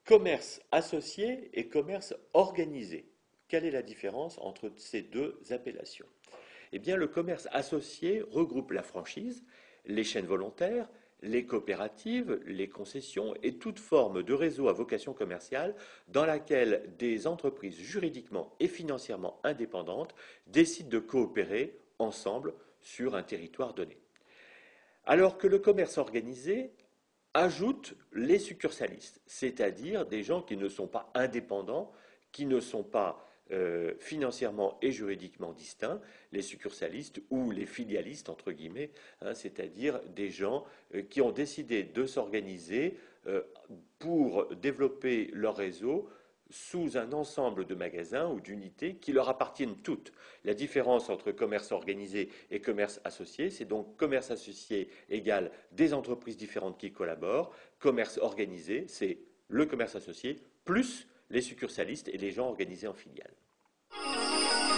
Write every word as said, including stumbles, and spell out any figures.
Commerce associé et commerce organisé. Quelle est la différence entre ces deux appellations? Eh bien, le commerce associé regroupe la franchise, les chaînes volontaires, les coopératives, les concessions et toute forme de réseau à vocation commerciale dans laquelle des entreprises juridiquement et financièrement indépendantes décident de coopérer ensemble sur un territoire donné. Alors que le commerce organisé ajoute les succursalistes, c'est-à-dire des gens qui ne sont pas indépendants, qui ne sont pas euh, financièrement et juridiquement distincts, les succursalistes ou les filialistes, entre guillemets, hein, c'est-à-dire des gens euh, qui ont décidé de s'organiser euh, pour développer leur réseau sous un ensemble de magasins ou d'unités qui leur appartiennent toutes. La différence entre commerce organisé et commerce associé, c'est donc commerce associé égale des entreprises différentes qui collaborent, commerce organisé, c'est le commerce associé plus les succursalistes et les gens organisés en filiales.